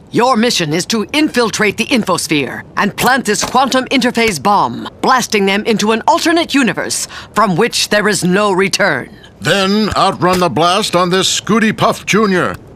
Your mission is to infiltrate the infosphere and plant this quantum interface bomb, blasting them into an alternate universe from which there is no return. Then outrun the blast on this Scooty Puff Jr.